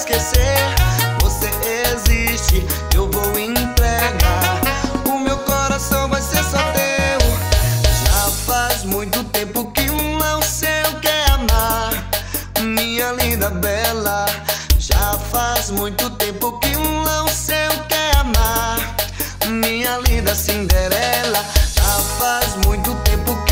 esquecer. Você existe, eu vou entregar. O meu coração vai ser só teu. Já faz muito tempo que não sei o que é amar, minha linda bela. Já faz muito tempo que não sei o que é amar, minha linda Cinderela. Já faz muito tempo que